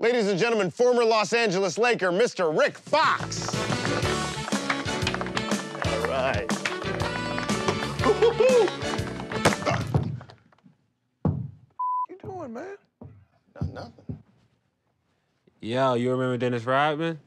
Ladies and gentlemen, former Los Angeles Laker, Mr. Rick Fox. All right. What you doing, man? Nothing. Yo, you remember Dennis Rodman?